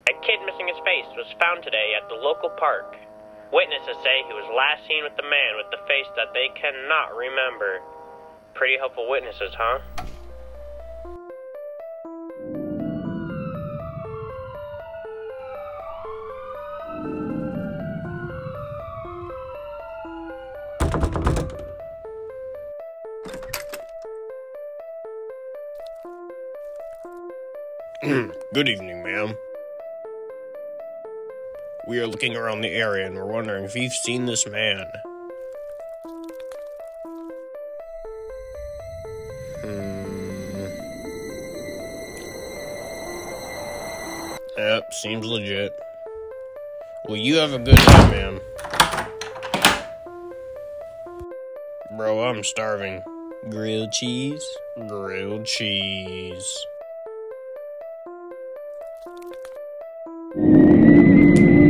A kid missing his face was found today at the local park. Witnesses say he was last seen with the man with the face that they cannot remember. Pretty hopeful witnesses, huh? Good evening, ma'am. We are looking around the area and we're wondering if you've seen this man. Yep, seems legit. Well, you have a good day, ma'am. Bro, I'm starving. Grilled cheese? Grilled cheese.